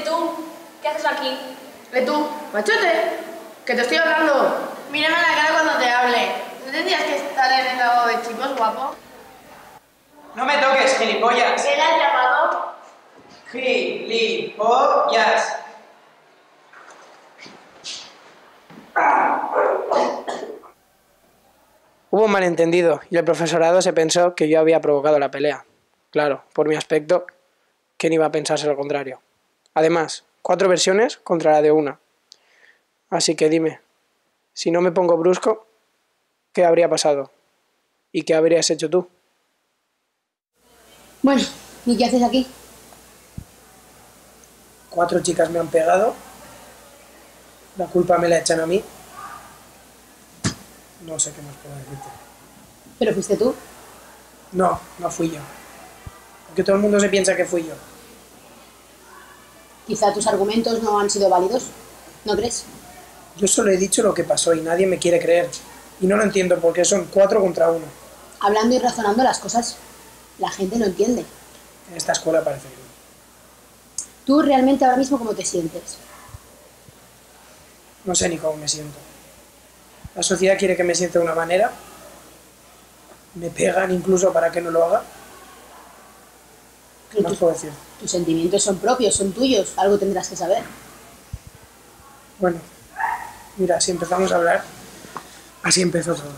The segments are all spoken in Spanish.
tú? ¿Qué haces aquí? Tú, machote, que te estoy hablando. Mírame a la cara cuando te hable. ¿No tendrías que estar en el lavabo de chicos, guapo? No me toques, gilipollas. ¿Qué le has llamado? Gilipollas. Hubo un malentendido y el profesorado se pensó que yo había provocado la pelea. Claro, por mi aspecto, ¿quién iba a pensarse lo contrario? Además, 4 versiones contra la de una. Así que dime, si no me pongo brusco, ¿qué habría pasado? ¿Y qué habrías hecho tú? Bueno, ¿y qué haces aquí? 4 chicas me han pegado. La culpa me la echan a mí. No sé qué más puedo decirte. ¿Pero fuiste tú? No, no fui yo. Porque todo el mundo se piensa que fui yo. Quizá tus argumentos no han sido válidos, ¿no crees? Yo solo he dicho lo que pasó y nadie me quiere creer. Y no lo entiendo porque son 4 contra 1. Hablando y razonando las cosas, la gente no entiende. En esta escuela parece que no. ¿Tú realmente ahora mismo cómo te sientes? No sé ni cómo me siento. La sociedad quiere que me sienta de una manera. Me pegan incluso para que no lo haga. ¿Qué más puedo decir? Tus sentimientos son propios, son tuyos, algo tendrás que saber. Bueno, mira, si empezamos a hablar, así empezó todo.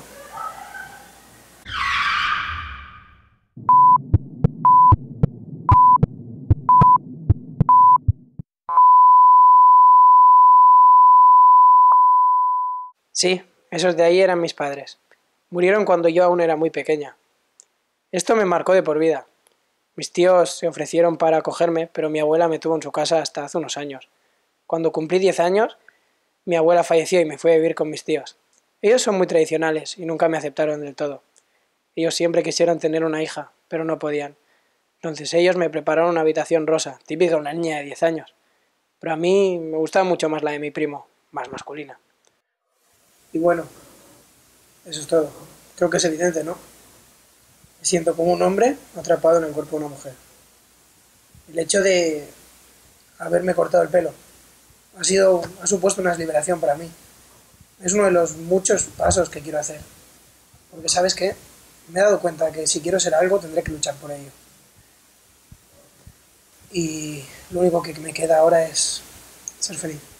Sí, esos de ahí eran mis padres. Murieron cuando yo aún era muy pequeña. Esto me marcó de por vida. Mis tíos se ofrecieron para acogerme, pero mi abuela me tuvo en su casa hasta hace unos años. Cuando cumplí 10 años, mi abuela falleció y me fui a vivir con mis tíos. Ellos son muy tradicionales y nunca me aceptaron del todo. Ellos siempre quisieron tener una hija, pero no podían. Entonces ellos me prepararon una habitación rosa, típica de una niña de 10 años. Pero a mí me gustaba mucho más la de mi primo, más masculina. Y bueno, eso es todo. Creo que es evidente, ¿no? Me siento como un hombre atrapado en el cuerpo de una mujer. El hecho de haberme cortado el pelo ha supuesto una liberación para mí. Es uno de los muchos pasos que quiero hacer. Porque, ¿sabes qué? Me he dado cuenta que si quiero ser algo tendré que luchar por ello. Y lo único que me queda ahora es ser feliz.